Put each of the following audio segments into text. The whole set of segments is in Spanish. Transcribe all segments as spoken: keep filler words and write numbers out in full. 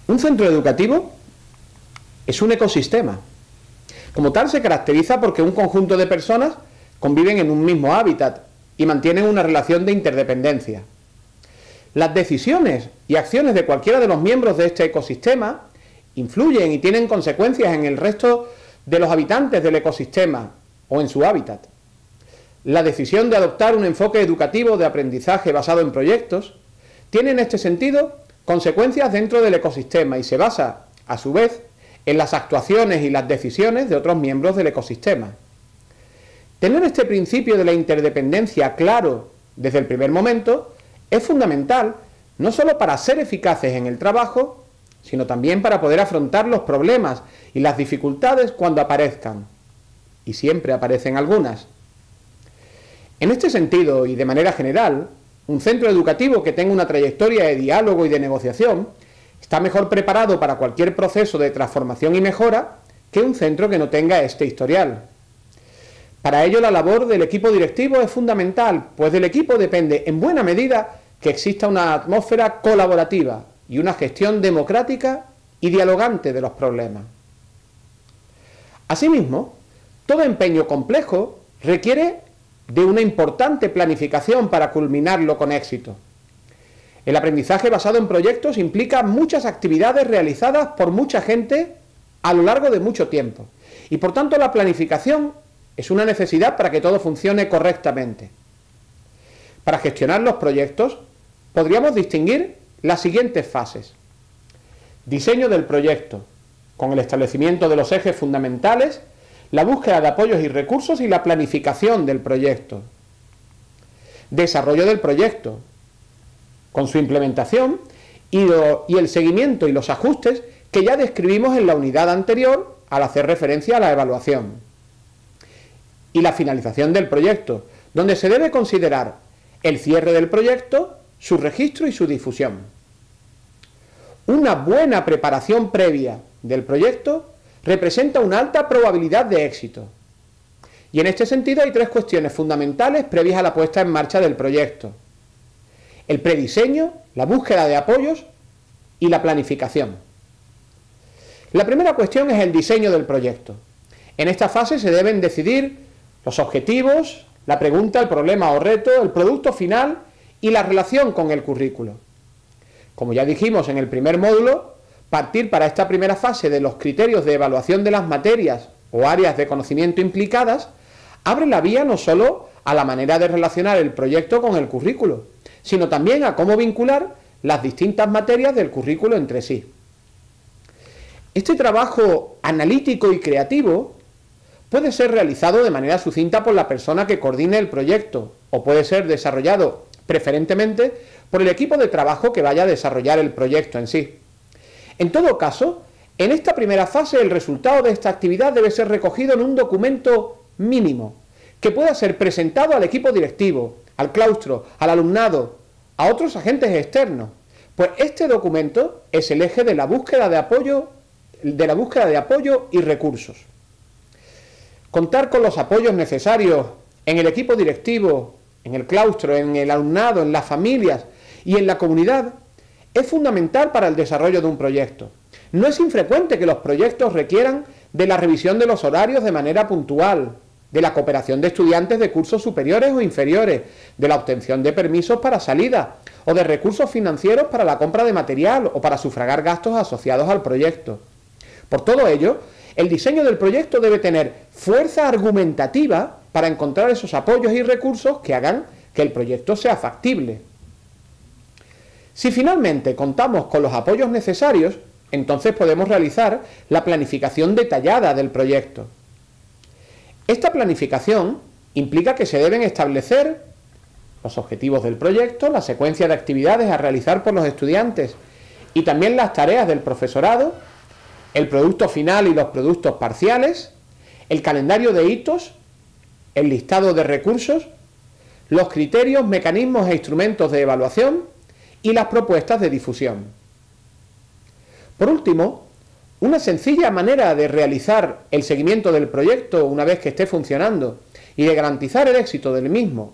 Un centro educativo es un ecosistema. Como tal, se caracteriza porque un conjunto de personas conviven en un mismo hábitat y mantienen una relación de interdependencia. Las decisiones y acciones de cualquiera de los miembros de este ecosistema influyen y tienen consecuencias en el resto de los habitantes del ecosistema o en su hábitat. La decisión de adoptar un enfoque educativo de aprendizaje basado en proyectos tiene en este sentido consecuencias dentro del ecosistema y se basa, a su vez, en las actuaciones y las decisiones de otros miembros del ecosistema. Tener este principio de la interdependencia claro desde el primer momento es fundamental no solo para ser eficaces en el trabajo, sino también para poder afrontar los problemas y las dificultades cuando aparezcan, y siempre aparecen algunas. En este sentido, y de manera general, un centro educativo que tenga una trayectoria de diálogo y de negociación está mejor preparado para cualquier proceso de transformación y mejora que un centro que no tenga este historial. Para ello, la labor del equipo directivo es fundamental, pues del equipo depende en buena medida que exista una atmósfera colaborativa y una gestión democrática y dialogante de los problemas. Asimismo, todo empeño complejo requiere de una importante planificación para culminarlo con éxito. El aprendizaje basado en proyectos implica muchas actividades realizadas por mucha gente a lo largo de mucho tiempo, y por tanto la planificación es una necesidad para que todo funcione correctamente. Para gestionar los proyectos podríamos distinguir las siguientes fases. Diseño del proyecto, con el establecimiento de los ejes fundamentales, la búsqueda de apoyos y recursos y la planificación del proyecto. Desarrollo del proyecto, con su implementación y, lo, y el seguimiento y los ajustes que ya describimos en la unidad anterior al hacer referencia a la evaluación. Y la finalización del proyecto, donde se debe considerar el cierre del proyecto, su registro y su difusión. Una buena preparación previa del proyecto representa una alta probabilidad de éxito. Y en este sentido hay tres cuestiones fundamentales previas a la puesta en marcha del proyecto: el prediseño, la búsqueda de apoyos y la planificación. La primera cuestión es el diseño del proyecto. En esta fase se deben decidir los objetivos, la pregunta, el problema o reto, el producto final y la relación con el currículo. Como ya dijimos en el primer módulo, partir para esta primera fase de los criterios de evaluación de las materias o áreas de conocimiento implicadas abre la vía no solo a la manera de relacionar el proyecto con el currículo, sino también a cómo vincular las distintas materias del currículo entre sí. Este trabajo analítico y creativo puede ser realizado de manera sucinta por la persona que coordine el proyecto o puede ser desarrollado preferentemente por el equipo de trabajo que vaya a desarrollar el proyecto en sí. En todo caso, en esta primera fase el resultado de esta actividad debe ser recogido en un documento mínimo que pueda ser presentado al equipo directivo, al claustro, al alumnado, a otros agentes externos, pues este documento es el eje de la búsqueda de apoyo, de la búsqueda de apoyo y recursos. Contar con los apoyos necesarios en el equipo directivo, en el claustro, en el alumnado, en las familias y en la comunidad es fundamental para el desarrollo de un proyecto. No es infrecuente que los proyectos requieran de la revisión de los horarios de manera puntual, de la cooperación de estudiantes de cursos superiores o inferiores, de la obtención de permisos para salida o de recursos financieros para la compra de material o para sufragar gastos asociados al proyecto. Por todo ello, el diseño del proyecto debe tener fuerza argumentativa para encontrar esos apoyos y recursos que hagan que el proyecto sea factible. Si finalmente contamos con los apoyos necesarios, entonces podemos realizar la planificación detallada del proyecto. Esta planificación implica que se deben establecer los objetivos del proyecto, la secuencia de actividades a realizar por los estudiantes y también las tareas del profesorado, el producto final y los productos parciales, el calendario de hitos, el listado de recursos, los criterios, mecanismos e instrumentos de evaluación y las propuestas de difusión. Por último, una sencilla manera de realizar el seguimiento del proyecto una vez que esté funcionando y de garantizar el éxito del mismo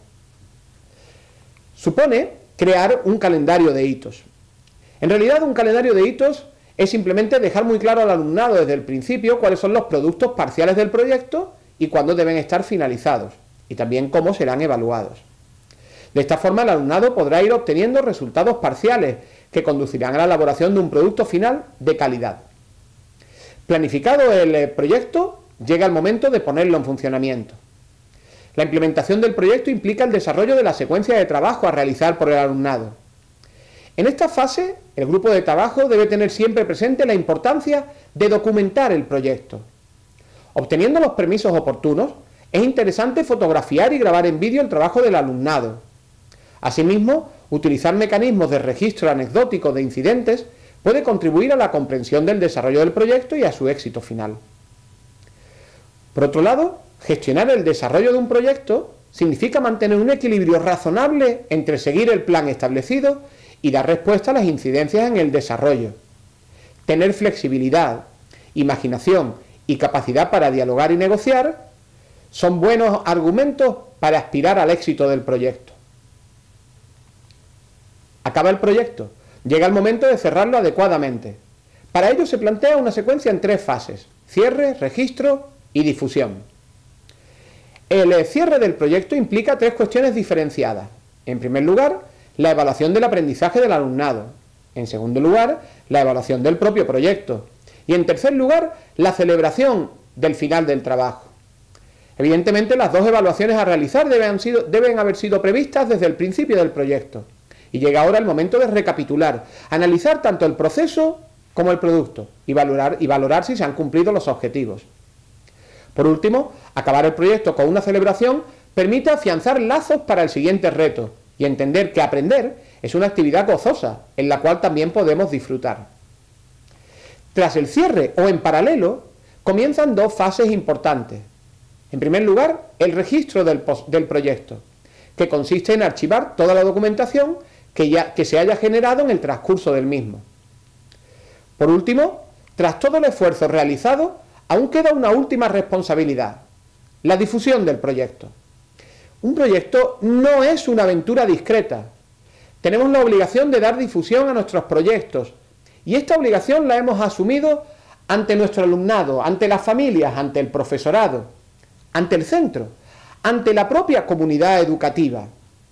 supone crear un calendario de hitos. En realidad, un calendario de hitos es simplemente dejar muy claro al alumnado desde el principio cuáles son los productos parciales del proyecto y cuándo deben estar finalizados, y también cómo serán evaluados. De esta forma el alumnado podrá ir obteniendo resultados parciales que conducirán a la elaboración de un producto final de calidad. Planificado el proyecto, llega el momento de ponerlo en funcionamiento. La implementación del proyecto implica el desarrollo de la secuencia de trabajo a realizar por el alumnado. En esta fase, el grupo de trabajo debe tener siempre presente la importancia de documentar el proyecto. Obteniendo los permisos oportunos, es interesante fotografiar y grabar en vídeo el trabajo del alumnado. Asimismo, utilizar mecanismos de registro anecdótico de incidentes puede contribuir a la comprensión del desarrollo del proyecto y a su éxito final. Por otro lado, gestionar el desarrollo de un proyecto significa mantener un equilibrio razonable entre seguir el plan establecido y dar respuesta a las incidencias en el desarrollo. Tener flexibilidad, imaginación y capacidad para dialogar y negociar son buenos argumentos para aspirar al éxito del proyecto. Acaba el proyecto, llega el momento de cerrarlo adecuadamente. Para ello se plantea una secuencia en tres fases: cierre, registro y difusión. El cierre del proyecto implica tres cuestiones diferenciadas. En primer lugar, la evaluación del aprendizaje del alumnado. En segundo lugar, la evaluación del propio proyecto. Y en tercer lugar, la celebración del final del trabajo. Evidentemente, las dos evaluaciones a realizar deben, sido, deben haber sido previstas desde el principio del proyecto. Y llega ahora el momento de recapitular, analizar tanto el proceso como el producto y valorar, y valorar si se han cumplido los objetivos. Por último, acabar el proyecto con una celebración permite afianzar lazos para el siguiente reto y entender que aprender es una actividad gozosa en la cual también podemos disfrutar. Tras el cierre o en paralelo, comienzan dos fases importantes. En primer lugar, el registro del, del proyecto, que consiste en archivar toda la documentación que, ya, que se haya generado en el transcurso del mismo. Por último, tras todo el esfuerzo realizado, aún queda una última responsabilidad: la difusión del proyecto. Un proyecto no es una aventura discreta. Tenemos la obligación de dar difusión a nuestros proyectos, y esta obligación la hemos asumido ante nuestro alumnado, ante las familias, ante el profesorado, ante el centro, ante la propia comunidad educativa.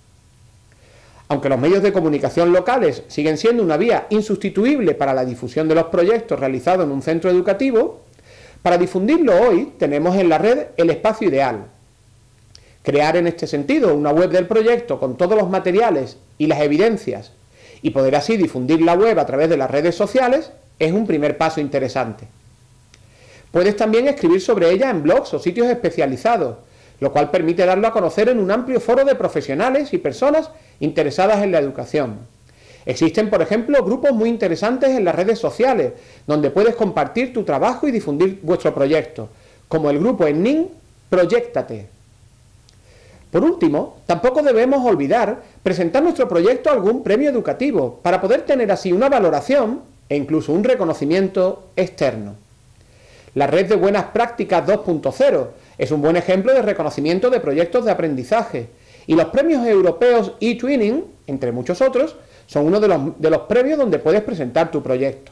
Aunque los medios de comunicación locales siguen siendo una vía insustituible para la difusión de los proyectos realizados en un centro educativo, para difundirlo hoy tenemos en la red el espacio ideal. Crear en este sentido una web del proyecto con todos los materiales y las evidencias y poder así difundir la web a través de las redes sociales es un primer paso interesante. Puedes también escribir sobre ella en blogs o sitios especializados, lo cual permite darlo a conocer en un amplio foro de profesionales y personas interesadas en la educación. Existen, por ejemplo, grupos muy interesantes en las redes sociales, donde puedes compartir tu trabajo y difundir vuestro proyecto, como el grupo en N I N Proyéctate. Por último, tampoco debemos olvidar presentar nuestro proyecto a algún premio educativo, para poder tener así una valoración e incluso un reconocimiento externo. La red de buenas prácticas dos punto cero es un buen ejemplo de reconocimiento de proyectos de aprendizaje, y los premios europeos eTwinning, entre muchos otros, son uno de los, de los premios donde puedes presentar tu proyecto.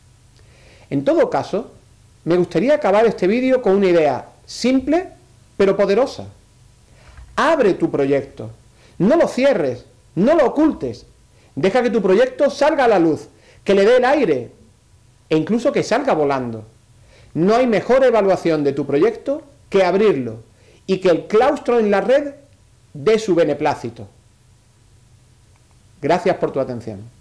En todo caso, me gustaría acabar este vídeo con una idea simple pero poderosa. Abre tu proyecto, no lo cierres, no lo ocultes, deja que tu proyecto salga a la luz, que le dé el aire e incluso que salga volando. No hay mejor evaluación de tu proyecto que abrirlo y que el claustro en la red dé su beneplácito. Gracias por tu atención.